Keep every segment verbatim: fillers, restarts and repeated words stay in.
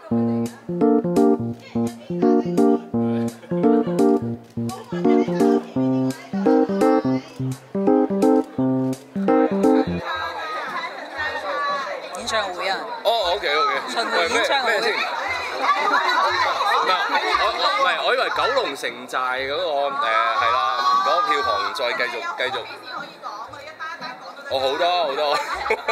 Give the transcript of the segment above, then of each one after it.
演唱會啊！ 哦，OK OK。 巡迴演唱會。 咩先？唔係我我唔係我以為九龍城寨嗰個誒係啦，嗰個票房再繼續繼續。我好多好多。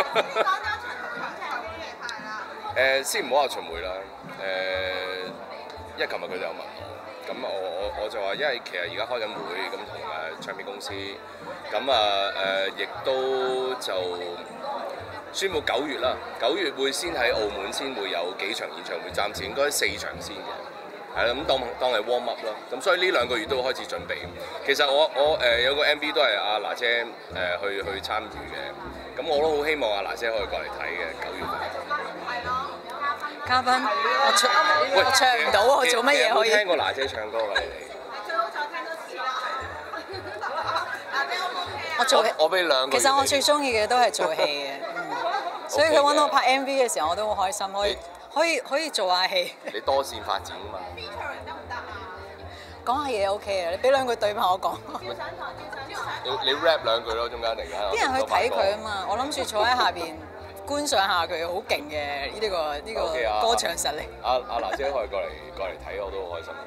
誒先唔好話巡迴啦，誒，因為琴日佢哋有問我，咁我我我就話，因為其實而家開緊會，咁同誒唱片公司，咁啊誒，亦都就宣布九月啦，九月會先喺澳門先會有幾場演唱會，暫時應該四場先嘅，係啦，咁當當係 warm up 啦，咁所以呢兩個月都開始準備。其實我我誒、呃、有個 M V 都係阿娜姐誒、呃、去去參與嘅，咁我都好希望阿娜姐可以過嚟睇嘅九月份。 嘉賓，我唱我唱唔到，我做乜嘢可以？ 有冇聽過娜姐唱歌㗎？你哋？ 最好再聽多次啦。娜姐 O 唔 OK 啊？ 我做戲， 我俾兩個。 其實我最中意嘅都係做戲嘅，嗯，所以佢揾我拍 M V 嘅時候，我都好開心，可以可以可以做下戲。 你多線發展啊嘛。 得唔得啊？ 講下嘢 OK 啊，你俾兩句對白我講。 你你 rap 兩句咯，中間突然間。 啲人去睇佢啊嘛，我諗住坐喺下邊。觀賞下佢好勁嘅呢個呢個歌唱實力。 阿阿娜姐可以過嚟過嚟睇，我都好開心。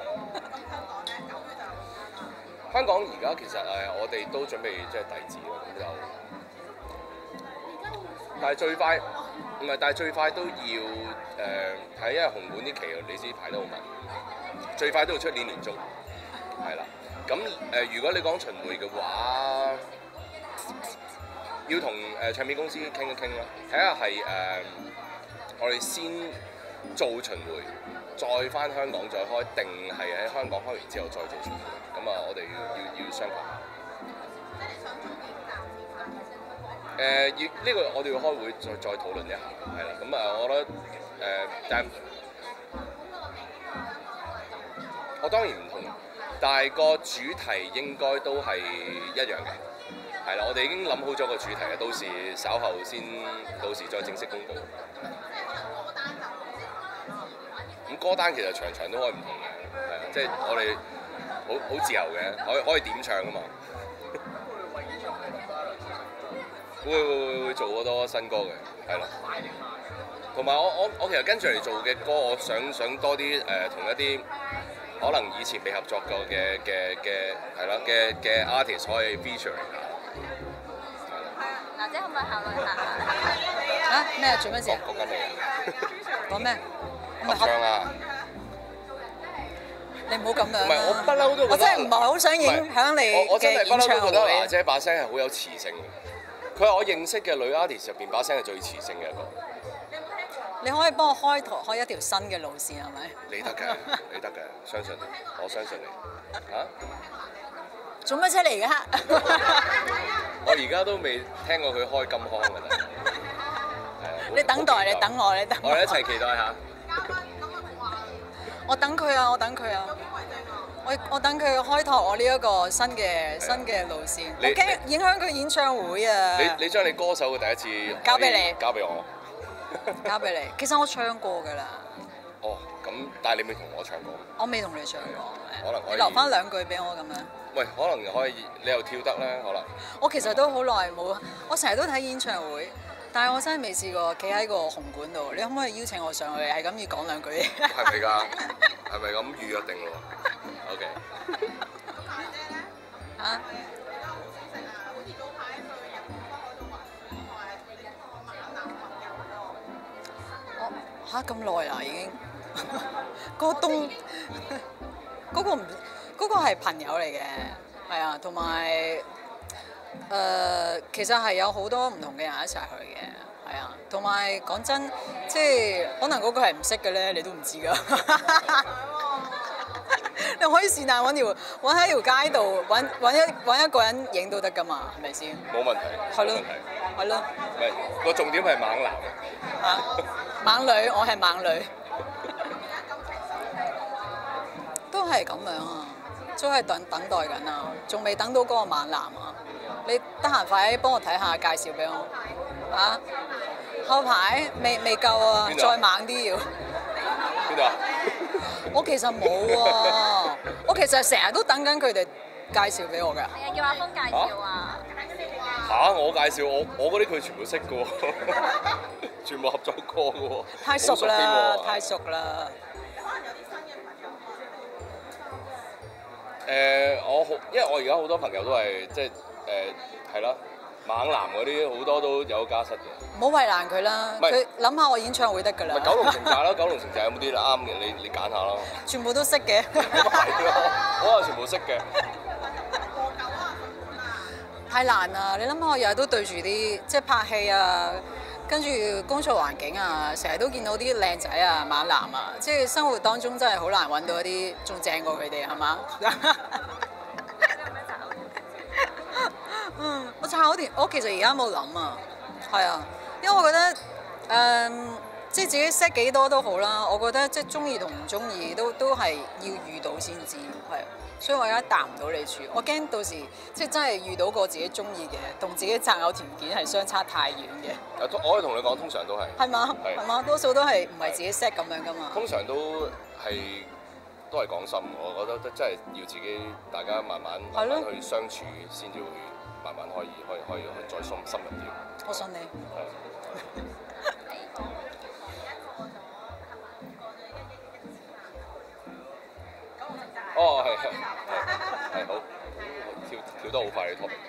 香港而家其實誒，我哋都準備即係遞字咯，咁就。但係最快唔係，但係最快都要誒睇，因為紅館啲期你知排得好密，最快都要出年年中，係啦。咁誒，如果你講巡迴嘅話，要同誒唱片公司傾一傾啦，睇下係誒我哋先做巡迴，再翻香港再開，定係喺香港開完之後再做巡迴？咁啊，我哋要要要商量。誒，要呢個我哋要開會再再討論一下，係啦。咁啊，我覺得誒、呃，但我當然唔同，但係個主題應該都係一樣嘅。係啦，我哋已經諗好咗個主題啦，到時稍後先，到時再正式公佈。咁歌單其實場場都可以唔同嘅，係啊，即係我哋好好自由嘅，可以可以點唱㗎嘛。會會會會做好多新歌嘅，係咯。同埋我我我其實跟住嚟做嘅歌，我想想多啲誒同一啲可能以前未合作過嘅嘅嘅係啦嘅嘅 artist 可以 featuring 下。 娜姐可唔可以考慮下？ 嚇咩啊？做咩事？ 講緊你。 講咩？ 合唱啊！ 你唔好咁樣。 唔係我不嬲都覺得。 我真係唔係好想影響你我我真係嘅演唱會。 不嬲都覺得娜姐把聲係好有磁性嘅。佢係我認識嘅女 artist 入邊把聲係最磁性嘅一個。 你可以幫我開拓開一條新嘅路線係咪？ 你得嘅，你得嘅，相信你，我相信你。嚇？ 做乜出嚟㗎？ 我而家都未聽過佢開金腔㗎啦。係啊。 你等待，你等我，你等我。 我哋一齊期待下。 我等佢啊！我等佢啊！我我等佢開拓我呢一個新嘅新嘅路線。我驚影響佢演唱會啊！ 你你將你歌手嘅第一次交俾你， 交俾我。 交俾你。其實我唱過㗎啦。 哦，咁但係你未同我唱過。 我未同你唱過。 可能可以。 你留翻兩句俾我咁樣。 喂，可能可以，你又跳得咧，可能。 我其實都好耐冇，我成日都睇演唱會，但係我真係未試過企喺個紅館度。你可唔可以邀請我上去，係咁要講兩句？ 係咪㗎？係咪咁預約定咯 ？OK。 啊？我嚇咁耐啦，已經。嗰個東，嗰個唔。嗰個係朋友嚟嘅，係啊，同埋誒，其實係有好多唔同嘅人一齊去嘅，係啊，同埋講真，即係可能嗰個係唔識嘅咧，你都唔知㗎。你可以是但揾條揾喺條街度揾揾一揾一個人影都得㗎嘛，係咪先？ 冇問題。 係咯，係咯。 唔係個重點係猛男啊！猛女，我係猛女。都係咁樣啊！都係等等待緊啊，仲未等到嗰個猛男啊！你得閒快啲幫我睇下，介紹俾我啊！後排未未夠啊，再猛啲要。 我其實冇啊，我其實成日都等緊佢哋介紹俾我㗎。 係啊，叫阿峰介紹啊。 嚇！我介紹我我嗰啲佢全部識嘅喎，全部合作過嘅喎。 太熟啦， 好熟添喎太熟啦。 可能有啲新嘅朋友誒、呃，我好，因為我而家好多朋友都係即係誒係啦，猛男嗰啲好多都有家室嘅。 唔好為難佢啦， 唔係佢諗下我演唱會得㗎啦。 咪九龍城寨啦，九龍城寨有冇啲啱嘅？你你揀下咯。 全部都識嘅。 咁係咯，我係全部識嘅。 過九啊，十啊， 太難啦！你諗下，我日日都對住啲即係拍戲啊，跟住工作環境啊，成日都見到啲靚仔啊、猛男啊，即係生活當中真係好難揾到一啲仲正過佢哋，係嘛？嗯，我炒甜，我其實而家冇諗啊，係啊，因為我覺得誒、嗯，即係自己 set 幾多都好啦，我覺得即係中意同唔中意都都係要遇到先知，係啊。所以我而家答唔到你住，我驚到時即係真係遇到個自己中意嘅，同自己擇偶條件係相差太遠嘅。 我可以同你講，通常都係。 係嘛？ 係係嘛？多數都係唔係自己 set 咁樣噶嘛？ 通常都係都係講心，我覺得真係要自己大家慢慢慢慢去相處，先至會慢慢可以可以可以再深深入啲。 我信你。 係。哦，係係係好，跳跳得好快你 topic。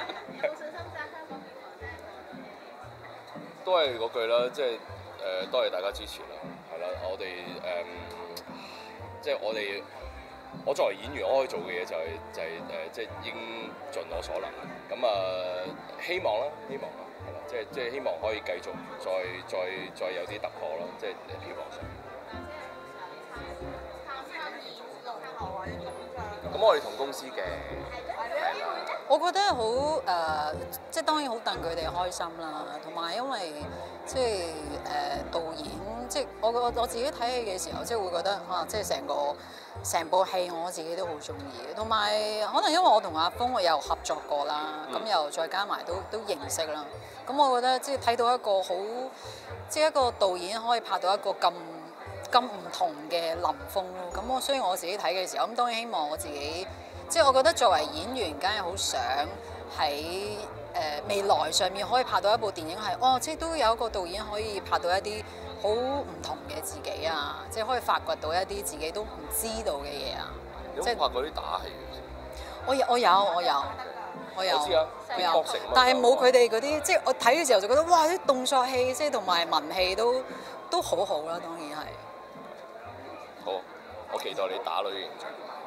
都係嗰句啦，即係誒、呃，多謝大家支持啦，係啦，我哋誒、呃，即係我哋，我作為演員，我可以做嘅嘢就係、是、就係、是、誒、呃，即係應盡我所能。咁啊、呃，希望啦，希望啦，係啦，即係即係希望可以繼續再再再有啲突破咯，即係票房上。咁我哋同公司嘅， 我覺得好誒、呃，即係當然好戥佢哋開心啦，同埋因為即係誒、呃、導演，即係我我我自己睇戲嘅時候，即係會覺得啊，即係成個成部戲我自己都好中意，同埋可能因為我同阿峰我又合作過啦，咁、嗯、又再加埋都都認識啦，咁我覺得即係睇到一個好，即係一個導演可以拍到一個咁咁唔同嘅林峰咯，咁我所以我自己睇嘅時候，咁當然希望我自己，即係我覺得作為演員，梗係好想喺誒、呃、未來上面可以拍到一部電影係，哦，即係都有一個導演可以拍到一啲好唔同嘅自己啊，即係可以發掘到一啲自己都唔知道嘅嘢啊。 有冇拍過啲打戲嘅？ 我有我有我有我有， 我知啊， 我有，但係冇佢哋嗰啲，即係我睇嘅時候就覺得哇！啲動作戲即係同埋文戲都都好好啦，當然係。 好，我期待你打女嘅形象。